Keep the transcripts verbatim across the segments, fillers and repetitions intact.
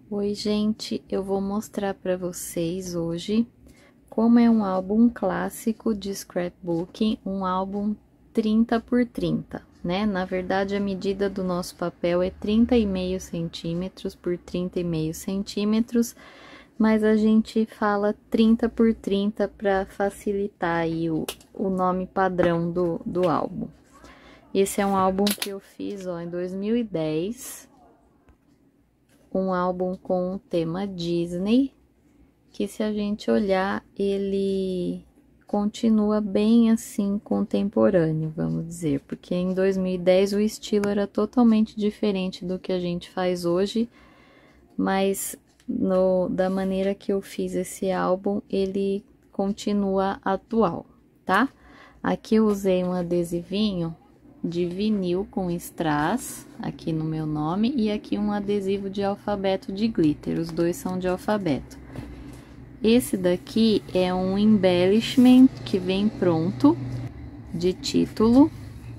Oi, gente, eu vou mostrar para vocês hoje como é um álbum clássico de scrapbooking, um álbum trinta por trinta, né? Na verdade, a medida do nosso papel é trinta e meio centímetros por trinta e meio centímetros, mas a gente fala trinta por trinta para facilitar aí o, o nome padrão do, do álbum. Esse é um álbum que eu fiz, ó, em dois mil e dez. Um álbum com o tema Disney, que se a gente olhar, ele continua bem assim contemporâneo, vamos dizer, porque em dois mil e dez o estilo era totalmente diferente do que a gente faz hoje, mas no, da maneira que eu fiz esse álbum, ele continua atual, tá? Aqui eu usei um adesivinho de vinil com strass, aqui no meu nome, e aqui um adesivo de alfabeto de glitter, os dois são de alfabeto. Esse daqui é um embellishment que vem pronto, de título,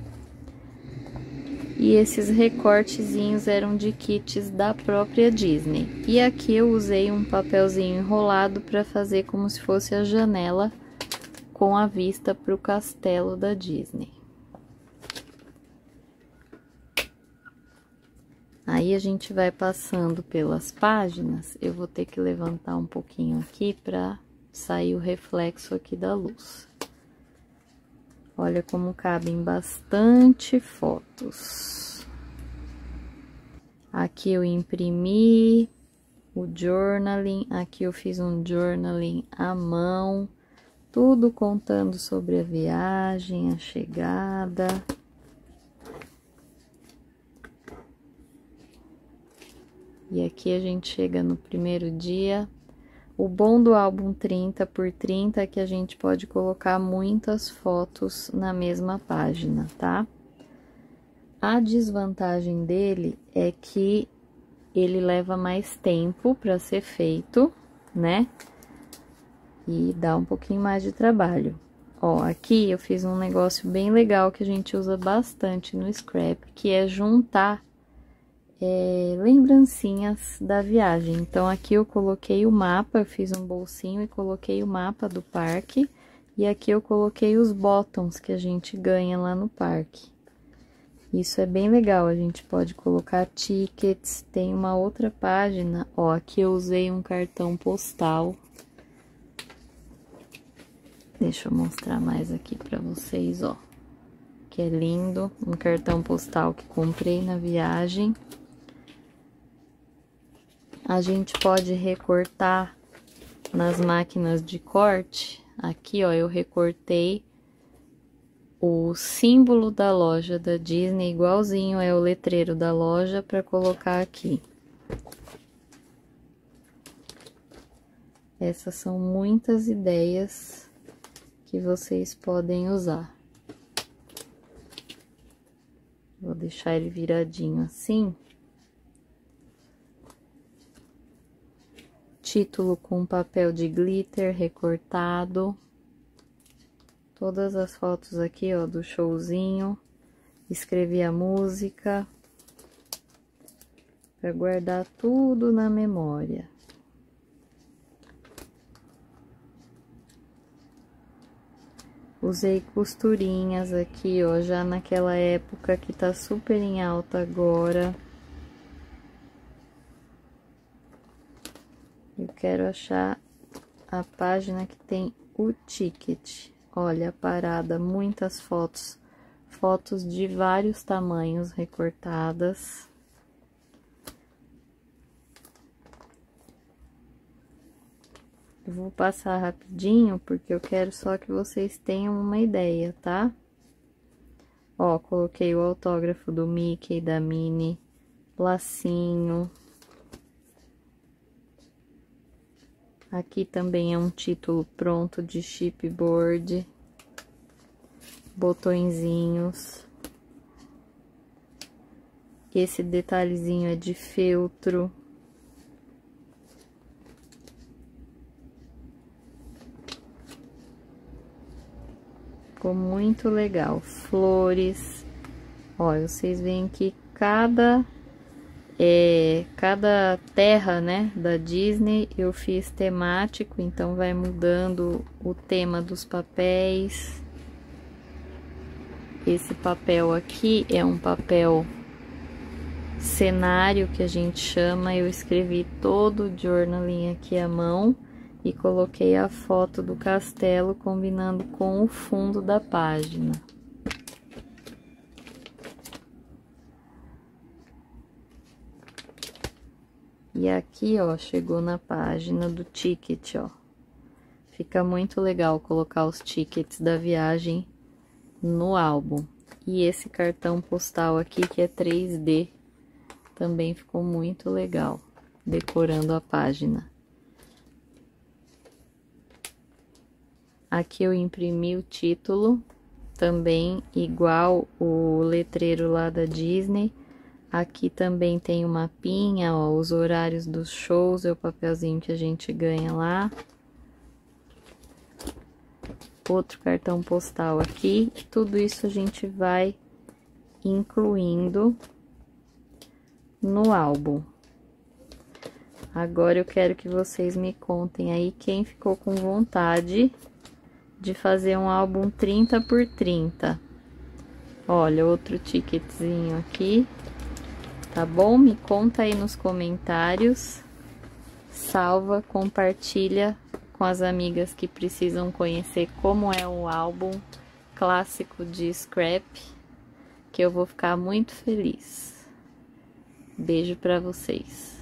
e esses recortezinhos eram de kits da própria Disney. E aqui eu usei um papelzinho enrolado para fazer como se fosse a janela com a vista para o castelo da Disney. Aí, a gente vai passando pelas páginas, eu vou ter que levantar um pouquinho aqui para sair o reflexo aqui da luz. Olha como cabem bastante fotos. Aqui eu imprimi o journaling, aqui eu fiz um journaling à mão, tudo contando sobre a viagem, a chegada. E aqui a gente chega no primeiro dia. O bom do álbum trinta por trinta é que a gente pode colocar muitas fotos na mesma página, tá? A desvantagem dele é que ele leva mais tempo para ser feito, né? E dá um pouquinho mais de trabalho. Ó, aqui eu fiz um negócio bem legal que a gente usa bastante no scrap, que é juntar É, lembrancinhas da viagem. Então, aqui eu coloquei o mapa, eu fiz um bolsinho e coloquei o mapa do parque. E aqui eu coloquei os bottoms que a gente ganha lá no parque. Isso é bem legal, a gente pode colocar tickets. Tem uma outra página, ó, aqui eu usei um cartão postal. Deixa eu mostrar mais aqui pra vocês, ó. Que é lindo, um cartão postal que comprei na viagem. A gente pode recortar nas máquinas de corte. Aqui, ó, eu recortei o símbolo da loja da Disney, igualzinho é o letreiro da loja, para colocar aqui. Essas são muitas ideias que vocês podem usar. Vou deixar ele viradinho assim. Título com papel de glitter recortado. Todas as fotos aqui, ó, do showzinho. Escrevi a música. Para guardar tudo na memória. Usei costurinhas aqui, ó, já naquela época que tá super em alta agora. Eu quero achar a página que tem o ticket. Olha a parada, muitas fotos. Fotos de vários tamanhos recortadas. Eu vou passar rapidinho, porque eu quero só que vocês tenham uma ideia, tá? Ó, coloquei o autógrafo do Mickey, da Minnie, lacinho. Aqui também é um título pronto de chipboard, botõezinhos. Esse detalhezinho é de feltro. Ficou muito legal. Flores. Olha, vocês veem que cada É, cada terra, né, da Disney eu fiz temático, então vai mudando o tema dos papéis. Esse papel aqui é um papel cenário que a gente chama. Eu escrevi todo o journaling aqui à mão e coloquei a foto do castelo combinando com o fundo da página. E aqui, ó, chegou na página do ticket, ó. Fica muito legal colocar os tickets da viagem no álbum. E esse cartão postal aqui, que é três D, também ficou muito legal, decorando a página. Aqui eu imprimi o título, também igual o letreiro lá da Disney. Aqui também tem o mapinha, ó, os horários dos shows, é o papelzinho que a gente ganha lá. Outro cartão postal aqui. Tudo isso a gente vai incluindo no álbum. Agora eu quero que vocês me contem aí quem ficou com vontade de fazer um álbum trinta por trinta. Olha, outro ticketzinho aqui. Tá bom? Me conta aí nos comentários. Salva, compartilha com as amigas que precisam conhecer como é o álbum clássico de Scrap, que eu vou ficar muito feliz. Beijo pra vocês.